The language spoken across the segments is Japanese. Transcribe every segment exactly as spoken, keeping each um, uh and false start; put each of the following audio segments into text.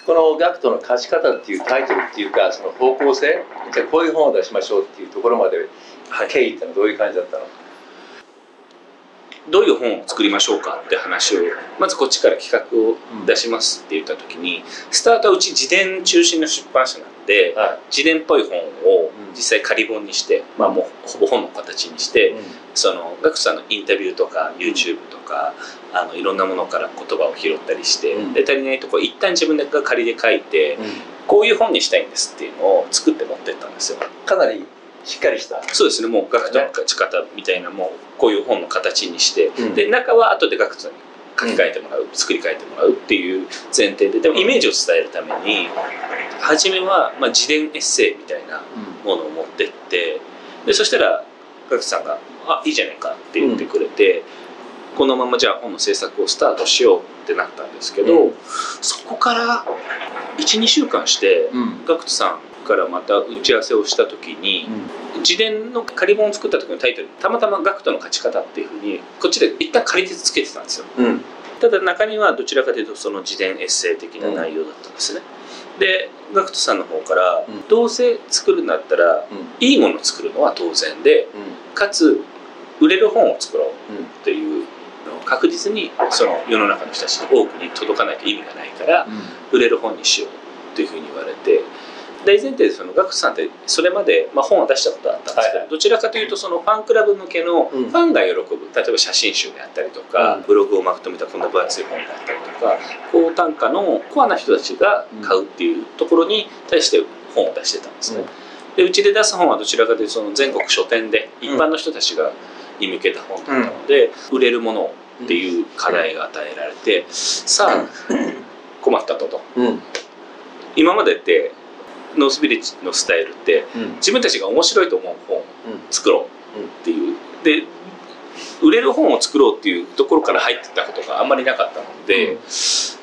この「学徒の勝ち方」っていうタイトルっていうか、その方向性、じゃあこういう本を出しましょうっていうところまで経緯ってのはどういう感じだったの？ どういう本を作りましょうかって話をまずこっちから企画を出しますって言った時に、スタートはうち自伝中心の出版社なんで、はい、自伝っぽい本を実際仮本にして、まあ、もうほぼ本の形にして、うん、そのガクトさんのインタビューとか YouTube とか、あのいろんなものから言葉を拾ったりして、うん、で足りないところ一旦自分が仮で書いて、うん、こういう本にしたいんですっていうのを作って持ってったんですよ。 かなりしっかりした。 そうですね、もうガクトの勝ち方みたいな、もうこういう本の形にして、うん、で中は後でガクトに書き換えてもらう、うん、作り変えてもらうっていう前提で、でもイメージを伝えるために初めはまあ自伝エッセイみたいなものを持ってって、でそしたらガクトさんが「あいいじゃないか」って言ってくれて、うん、このままじゃあ本の制作をスタートしようってなったんですけど、うん、そこからいちにしゅうかんして、うん、ガクトさんからまた打ち合わせをした時に、うん、自伝の仮本を作った時のタイトルたまたま「ガクトの勝ち方」っていうふうにこっちで一旦仮でつけてたんですよ、うん、ただ中にはどちらかというとその自伝エッセイ的な内容だったんですね、うん、でガクトさんの方から、うん、どうせ作るんだったら、うん、いいものを作るのは当然で、うん、かつ売れる本を作ろうっていう、うん、確実にその世の中の人たちに多くに届かないと意味がないから、うん、売れる本にしようっていうふうに言われて、大前提でそのガクトさんってそれまで、まあ、本を出したことあったんですけど、はいはい、どちらかというとそのファンクラブ向けのファンが喜ぶ、うん、例えば写真集であったりとか、うん、ブログをまとめたこんな分厚い本であったりとか、高単価のコアな人たちが買うっていうところに対して本を出してたんですね、うん、でうちで出す本はどちらかというとその全国書店で一般の人たちがに向けた本だったので、うん、売れるものっていう課題が与えられて、さあ困ったとと、うん、今までってノースビレッジのスタイルって、うん、自分たちが面白いと思う本を作ろうっていう、で売れる本を作ろうっていうところから入ってたことがあんまりなかったので、うん、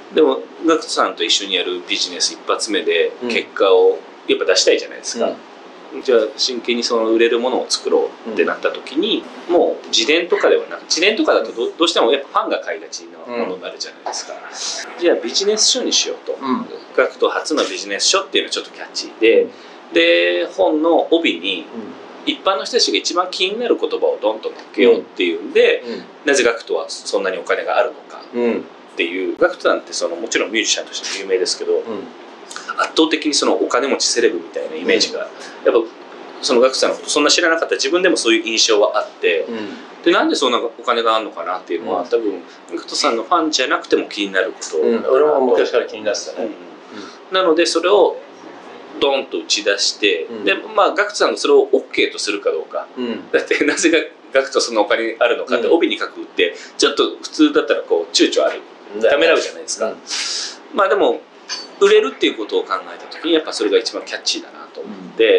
でもガクトさんと一緒にやるビジネス一発目で結果をやっぱ出したいじゃないですか、うん、じゃあ真剣にその売れるものを作ろうってなった時に、うん、もう自伝とかではなく、自伝とかだと ど, どうしてもやっぱファンが買いがちなものになるじゃないですか、うん、じゃあビジネス書にしようと、うん、ガクト初のビジネス書っていうのはちょっとキャッチーで、で本の帯に一般の人たちが一番気になる言葉をドンと乗っけようっていうんで、うん、なぜガクトはそんなにお金があるのかっていう、うん、ガクトなんてそのもちろんミュージシャンとして有名ですけど、うん、圧倒的にそのお金持ちセレブみたいなイメージが、うん、やっぱそのガクトさんのことそんな知らなかった自分でもそういう印象はあって、うん、でなんでそんなお金があるのかなっていうのは、うん、多分ガクトさんのファンじゃなくても気になること、 うん、俺も昔から気になってたね、 うん、なのでそれをドンと打ち出して、うん、でまあガクトさんがそれを OK とするかどうか、うん、だってなぜガクトそのお金あるのかって帯に書くってちょっと普通だったらこう躊躇ある、ためらうじゃないですか、うん、まあでも売れるっていうことを考えた時にやっぱそれが一番キャッチーだなと思って、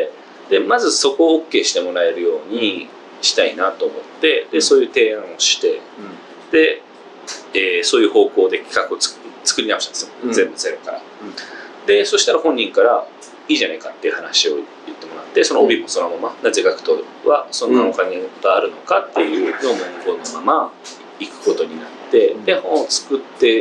うん、でまずそこを OK してもらえるようにしたいなと思って、でそういう提案をして、うん、で、えー、そういう方向で企画をつ作り直したんですよ、うん、全部ゼロから、うん、でそしたら本人からいいじゃないかっていう話を言ってもらって、その帯もそのまま、なぜガクトはそんなお金があるのかっていうのを文言のまま行くことになって、で本を作って、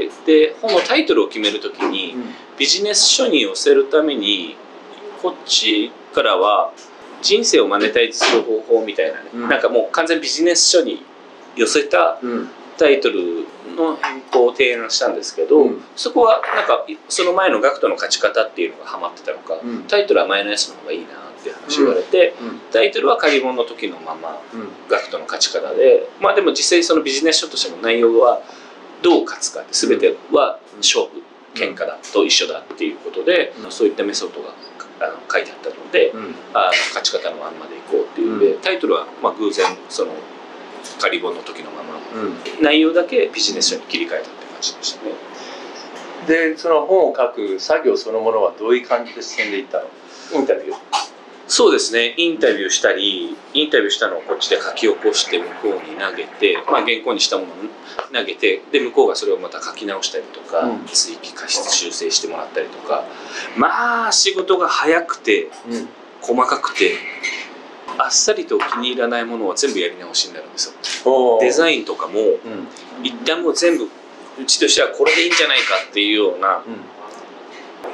で本のタイトルを決めるときに、うん、ビジネス書に寄せるためにこっちからは人生をマネタイズする方法みたいなね、うん、なんかもう完全ビジネス書に寄せたタイトルの変更を提案したんですけど、うん、そこはなんかその前のガクトの勝ち方っていうのがハマってたのか、うん、タイトルは前のやつの方がいいなって話言われて、うん、タイトルは仮本の時のまま、うん、ガクトの勝ち方で、まあでも実際そのビジネス書としての内容はどう勝つかって全ては勝負、喧嘩だと一緒だっていうことで、うん、そういったメソッドがあの書いてあったので、うん、あの勝ち方のまんまでいこうっていうので、うん、タイトルはまあ偶然その仮本の時のまま、うん、内容だけビジネス書に切り替えたって感じでしたね。 でその本を書く作業そのものはどういう感じで進んでいったの？インタビュー？ そうですね、インタビューしたり、インタビューしたのをこっちで書き起こして向こうに投げて、まあ、原稿にしたものを投げて、で向こうがそれをまた書き直したりとか、うん、追記過失修正してもらったりとか、まあ仕事が早くて、うん、細かくてあっさりと気に入らないものは全部やり直しになるんですよ。デザインとかも、うん、一旦もう全部うちとしてはこれでいいんじゃないかっていうような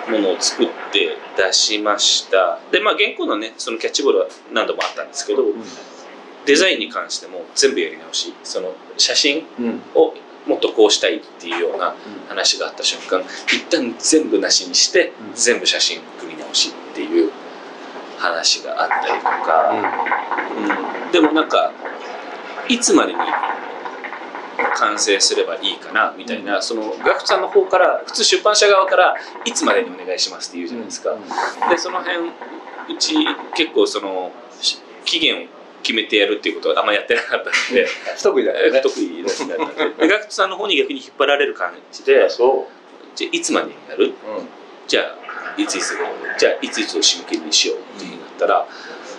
ものを作って出しました。でまあ原稿のねそのキャッチボールは何度もあったんですけど、うん、デザインに関しても全部やり直し、その写真をもっとこうしたいっていうような話があった瞬間、一旦全部なしにして全部写真組み直しっていう話があったりとか、うんうん、でもなんかいつまでに完成すればいいかなみたいな、そのガクトさんの方から普通出版社側からいつまでにお願いしますって言うじゃないですか。でその辺うち結構その期限を決めてやるっていうことはあんまやってなかったので不得意だよね。 不得意だったのでガクトさんの方に逆に引っ張られる感じで、そうじゃあいつまでにやる、うん、じゃあいついつじゃあいついつを締め切りにしようっていうふうになったら、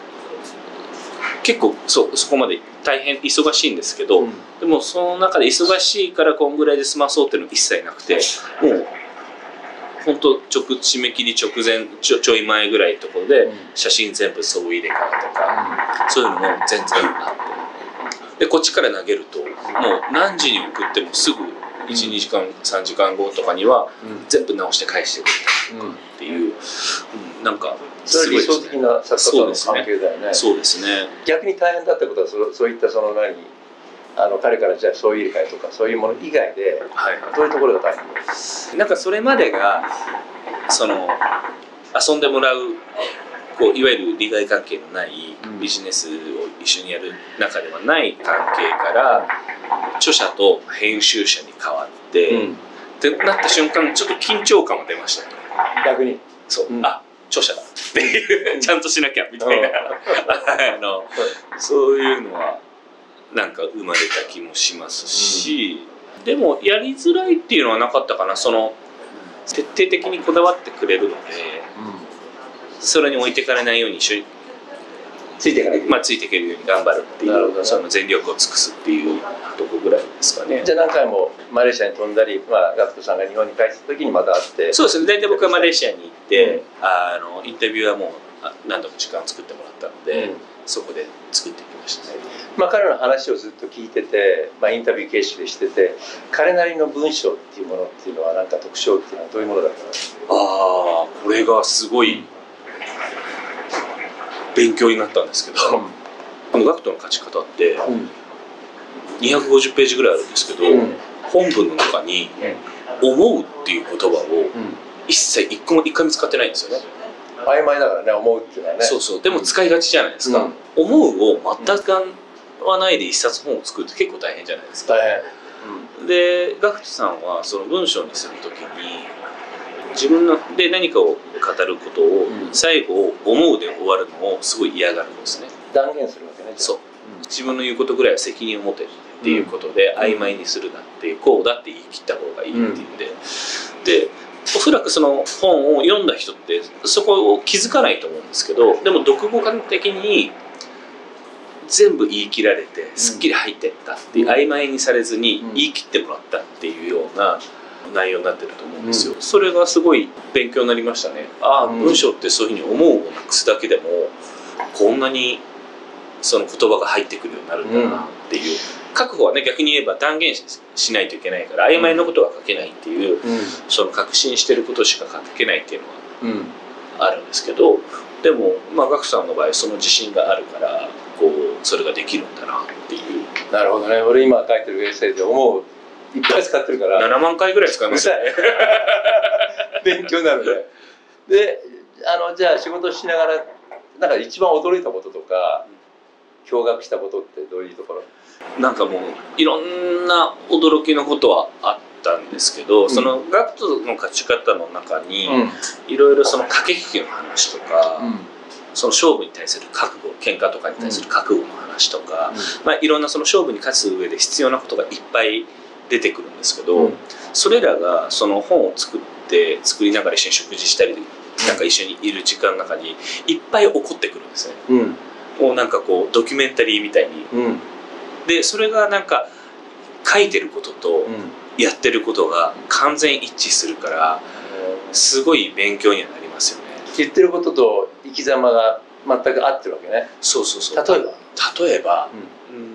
結構そうそこまで大変忙しいんですけど、うん、でもその中で忙しいからこんぐらいで済まそうっていうの一切なくて、もう本当直締め切り直前ちょ、ちょい前ぐらいのところで写真全部総入れ替えとか、うん、そういうのも全然あって、でこっちから投げるともう何時に送ってもすぐいち、にじかんさんじかんごとかには全部直して返してくれたりとかっていう、うん、なんかすごい理想的な作家との関係だよね。 そうですね。 逆に大変だったことはそそういったその何あの彼からじゃあ総入れ替えとかそういうもの以外で、はい、どういうところが大変ですか？ なんかそれまでがその遊んでもらうこういわゆる利害関係のないビジネスを一緒にやる中ではない関係から、著者と編集者に変わって、うん、ってなった瞬間ちょっと緊張感も出ました。 逆にそう、うん、あ著者だっていうちゃんとしなきゃみたいなあのそういうのはなんか生まれた気もしますし、うん、でもやりづらいっていうのはなかったかな。その徹底的にこだわってくれるので、うん、それに置いていかれないように一緒についていかない、 まあ、ついていけるように頑張るっていう、その全力を尽くすっていうとこぐらいですかね。 じゃあ何回もマレーシアに飛んだり、まあ、ガクトさんが日本に帰った時にまた会って。 そうですね。大体僕はマレーシアに行って、うん、あのインタビューはもう何度も時間を作ってもらったので、うん、そこで作っていきましたね。 まあ、彼の話をずっと聞いてて、まあ、インタビュー形式でしてて、彼なりの文章っていうものっていうのは何か特徴っていうのはどういうものだったんですか？ ああ、これがすごい勉強になったんですけど、うん、このガクトの書き方ってにひゃくごじゅうページぐらいあるんですけど、うん、本文の中に「思う」っていう言葉を一切一個も一回も使ってないんですよね。 曖昧だからね、思うっていうのはね。 そうそう。でも使いがちじゃないですか。うん、思うを全く使わないで一冊本を作るって結構大変じゃないですか。 大変。 うん、でガクトさんはその文章にするときに自分ので何かを語ることを最後「思う」で終わるのをすごい嫌がるんですね。 断言するわけね。 そう、うん、自分の言うことぐらいは責任を持てっていうことで、うん、曖昧にするなっていう、こうだって言い切った方がいいっていうんで、うん、でおそらくその本を読んだ人ってそこを気づかないと思うんですけど、でも読後感的に全部言い切られてすっきり入ってったっていう、うん、曖昧にされずに言い切ってもらったっていうような内容になってると思うんですよ。うん、それがすごい勉強になりましたね。ああ、うん、文章ってそういうふうに思うをなくすだけでもこんなにその言葉が入ってくるようになるんだなっていう、うん、書く方はね逆に言えば断言 し, しないといけないから曖昧なことは書けないっていう、うん、その確信してることしか書けないっていうのはあるんですけど、でもまあガクさんの場合その自信があるからこうそれができるんだなっていう。 なるほどね。俺今書いてるエッセイで思ういっぱい使ってるからななまんかいぐらい使いますよね。 勉強になるね。であのじゃあ仕事しながらなんか一番驚いたこととか驚愕したことってどういうところ？ なんかもういろんな驚きのことはあったんですけど、うん、そのガクトの勝ち方の中にいろいろその駆け引きの話とか、うん、その勝負に対する覚悟、喧嘩とかに対する覚悟の話とか、うん、まあ、いろんなその勝負に勝つ上で必要なことがいっぱい出てくるんですけど、うん、それらがその本を作って作りながら一緒に食事したりなんか一緒にいる時間の中にいっぱい起こってくるんですね。うん、もうなんかこうドキュメンタリーみたいに、うん、でそれがなんか書いてることとやってることが完全一致するからすごい勉強にはなりますよね。 言ってることと生き様が全く合ってるわけね。 そうそうそう。 例えば例えば、うん、